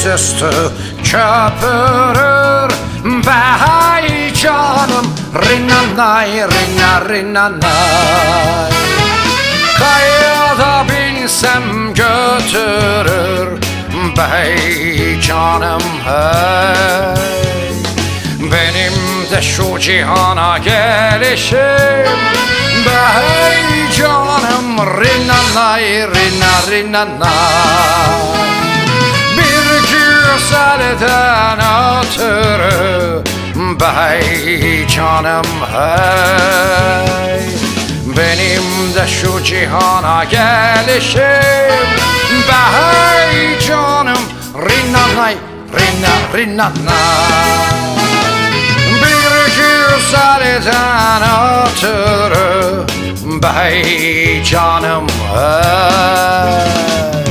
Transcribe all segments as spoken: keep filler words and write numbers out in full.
üstü köpürür Bey canım rinnanay rinna rinnanay Kayada binsem götürür Bey canım hey Benim de şu cihana gelişim Bey canım rinnanay rinna rinnanay Bir güzelden ötürü Bey canım hey Benim de şu cihana gelişim Bey canım rinnanay rinna rinnanay Bir güzelden ötürü Bey canım hey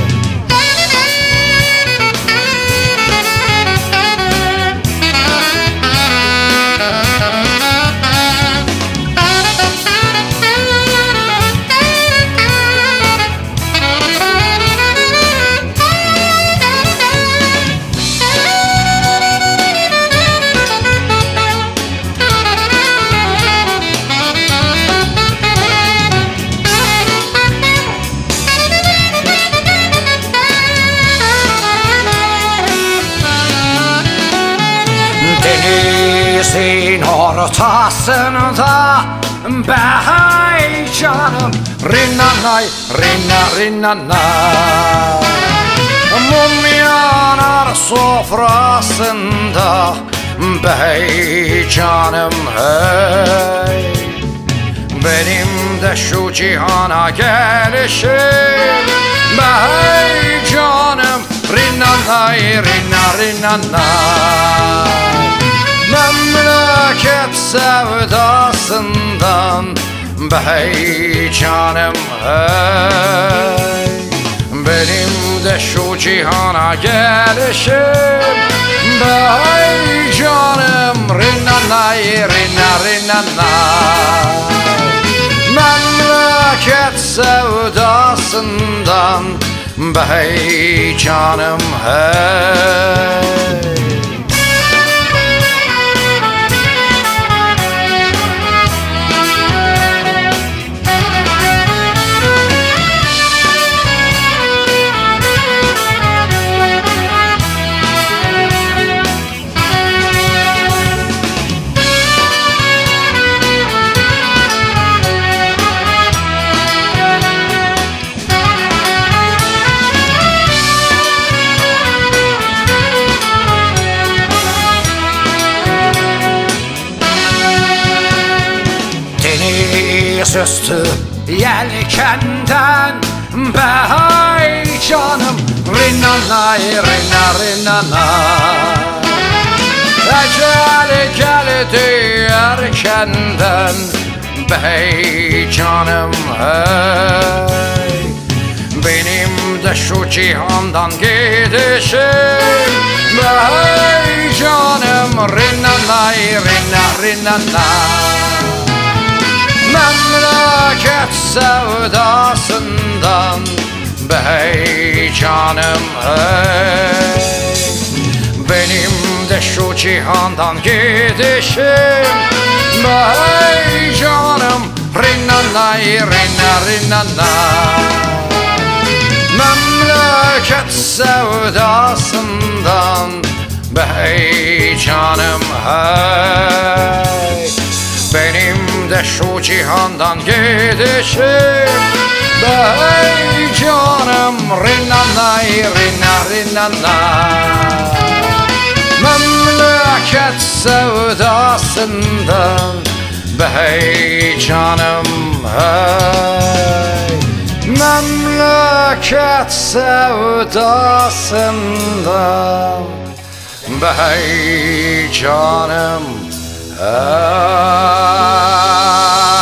Denizin ortasında Bey canım rinnanay rinna rinnanay Mum yanar sofrasında Bey canım hey Benim de şu cihana gelişim Bey canım rinnanay rinna rinnanay Memleket sevdasından Bey canım hey Benim de şu cihana gelişim Bey canım rinnanay rinna rinnanay Memleket sevdasından Bey canım hey Üstü yelkenden Bey canım rinnanay rinna rinnanay Ecel geldi erkenden Bey canım hey Benim de şu cihandan gidişim Bey canım rinnanay rinna rinnanay Memleket sevdasından Bey canım hey Benim de şu cihandan gidişim Bey canım rinnanay rinna rinnanay Memleket sevdasından Bey canım hey Benim de şu cihandan gidişim Bey canım rinnanay rinna rinnanay Memleket sevdasından Bey canım hey Memleket sevdasından Bey canım hey